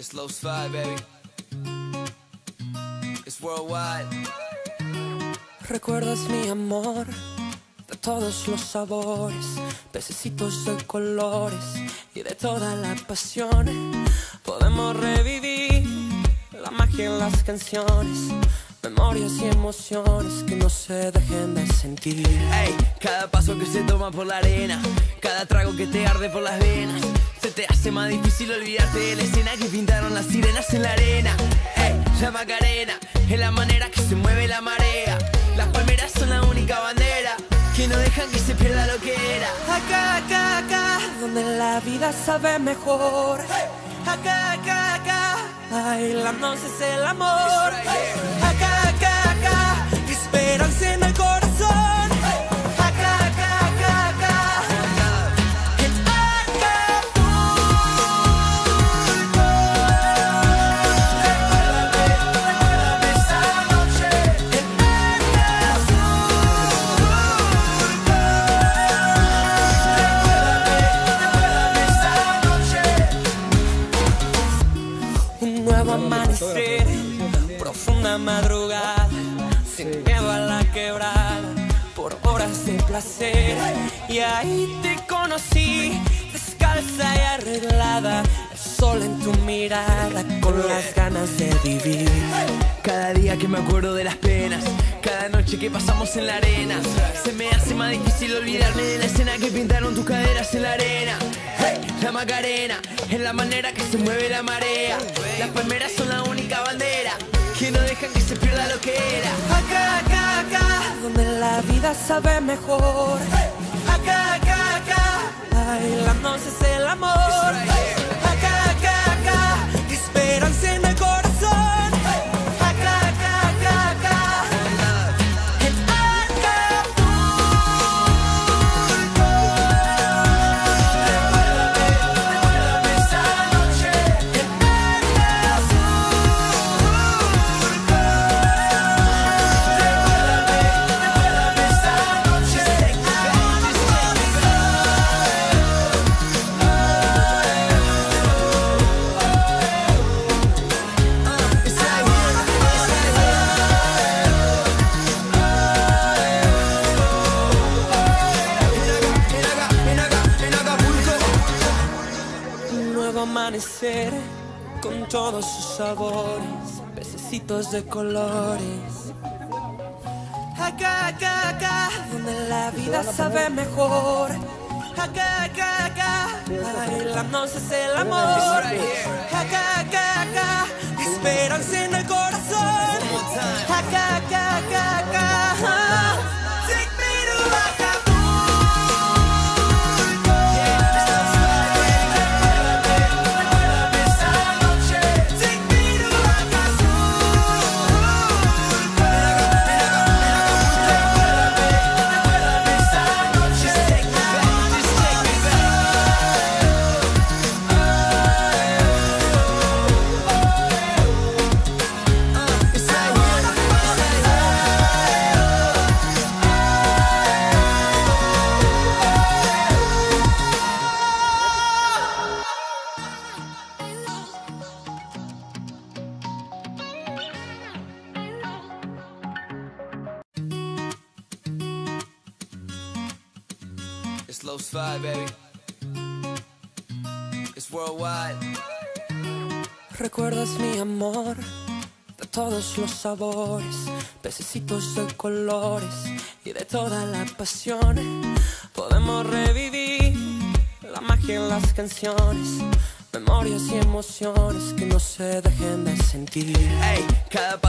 It's Low Slide, baby. It's worldwide. Recuerdas mi amor, de todos los sabores, pececitos de colores y de toda la pasión. Podemos revivir la magia en las canciones, memorias y emociones que no se dejen de sentir. Ey, cada paso que se toma por la arena, cada trago que te arde por las venas, se te hace más difícil olvidarte de la escena que pintaron las sirenas en la arena. Ey, la Macarena es la manera que se mueve la marea. Las palmeras son la única bandera que no dejan que se pierda lo que era. Acá, acá, acá, donde la vida sabe mejor. Acá, acá, acá, bailándonos es el amor. Acá, acá, acá, esperanza en el corazón. Acá, acá, acá, acá, en Acapulco. Recuérdame esa noche en un nuevo amanecer, profunda madrugada, sin miedo a la quebrada, por horas de placer. Y ahí te conocí, descalza y arreglada, el sol en tu mirada, con las ganas de vivir. Cada día que me acuerdo de las penas, cada noche que pasamos en la arena, se me hace más difícil olvidarme de la escena que pintaron tus caderas en la arena. Hey, la Macarena es la manera que se mueve la marea. Las palmeras son la única bandera que no dejan que se pierda lo que era. Acá, acá, acá, donde la vida sabe mejor. Acá, acá, acá, bailándonos es el amor. Acá, acá, acá, esperanza en el corazón. Acá, acá, acá, acá, en Acapulco. Recuérdame esa noche en Recuérdame esa noche en un nuevo amanecer con todos sus sabores, pececitos de colores. Acá, acá, acá, donde la vida sabe mejor. Acá, acá, acá, bailándonos es el amor. Acá, acá, acá, esperanza en el corazón. Acá, acá, acá, acá, take me to Acapulco. Recuérdame esa noche, take me to Acapulco. Recuérdame esa noche, take me It's Low Slide, baby. It's worldwide. ¿Recuerdas mi amor? De todos los sabores, pececitos de colores y de toda la pasión. Podemos revivir la magia en las canciones, memorias y emociones que no se dejen de sentir. Ey, cada